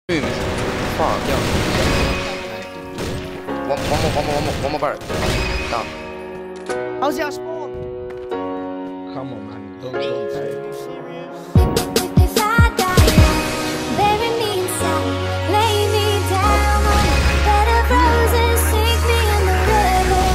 Fuck, yo. One more barrack. Down. How's your spawn? Come on, man. Don't say. If I die, bury me inside, lay me down on a bed of roses, sink me in the river.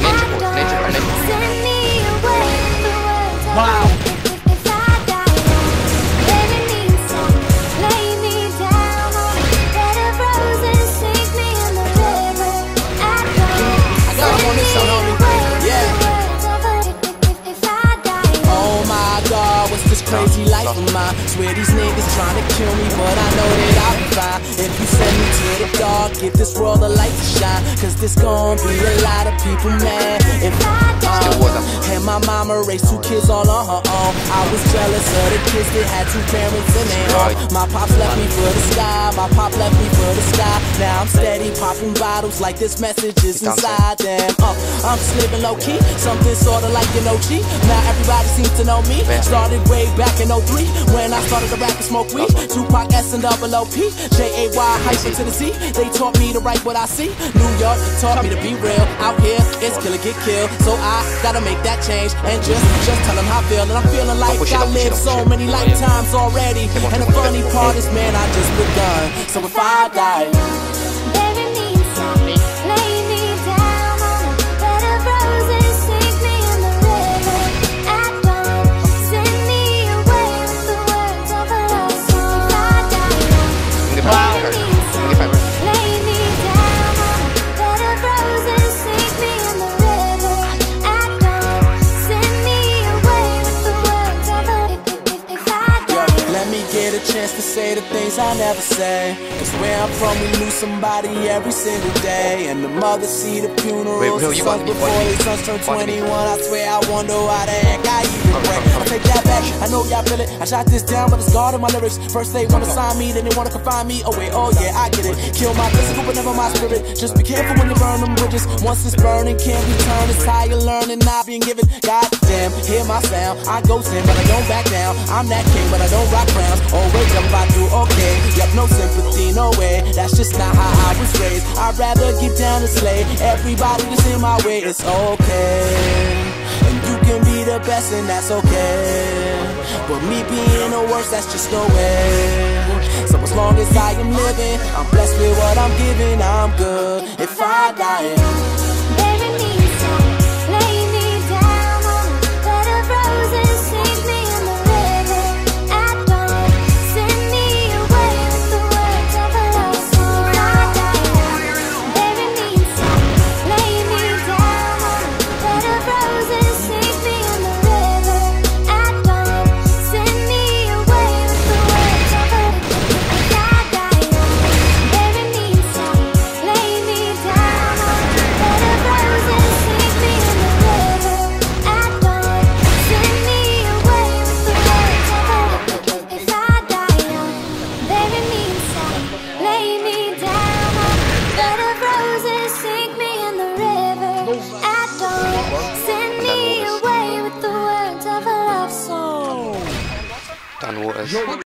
Send me away with the words of Wow. If I die, bury me inside, lay me down on a bed of roses, sink me in the river. Send me away with the words of if I die. Oh my God, what's this crazy life of mine? Swear these niggas trying to kill me, but I know that I'll be fine. If you send me to the dark, give this world a light to shine. Cause there's gonna be a lot of people mad if and my mama raised 2 kids all on her own. I was jealous of the kids that had 2 parents in their home. My pops left me for the sky, my pop left me for the sky. Now I'm steady popping bottles like this message is inside them. I'm just living low key, something sorta like an OG. Now everybody seems to know me. Started way back in 03 when I started to rap and smoke weed. Tupac S and double OP, J-A-Y hyphen to the Z. They taught me to write what I see. New York taught me to be real. Out here it's kill or get killed, so I gotta make that change and just tell them how I feel. And I'm feeling like I lived so many lifetimes already. And the funny part is, man, I just begun. So if I die, Bury me inside, lay me down on a bed of roses, sink me in the river. At dawn, send me away with the words of a love song. If I die, bury me inside, lay me down on a bed of roses, sink me in the river. At dawn, send me away with the words of a if I die. let me get a chance to say the things I never say. Cause where I'm from, we lose somebody every single day. And the mothers see the funerals, the sons before their sons turn 21. I swear I wonder why the heck I even pray. I take that back, I know y'all feel it. I shot this down, but it's God in my lyrics. First they wanna sign me, then they wanna confine me. Oh wait, oh yeah, I get it. Kill my physical, but never my spirit. Just be careful when you burn them bridges. Once it's burning, can't return. It's how you learn and not being given. Goddamn, hear my sound. I go in, but I don't back down. I'm that king, but I don't rock crowns. Oh wait, if I do okay. Yep, no sympathy, no way. That's just not how I was raised. I'd rather get down and slay everybody that's in my way. It's okay, and you can be the best, and that's okay. But me being the worst, that's just no way. So as long as I am living, I'm blessed with what I'm giving. I'm good. If I die, Bury me inside, lay me down on a bed of roses, sink me in the river. At dawn, send me away with the words of a love song. If I die, bury me inside, lay me down on a bed of roses, sink me in the river. At dawn, send me away with the words of a if I die, bury me inside, lay me down on a bed of roses, sink me in the river. At dawn, send me away with the words of a if I die, bury me inside, lay me down on a bed of roses, sink me in the river. At dawn, send me away with the words of a love song. Down waters.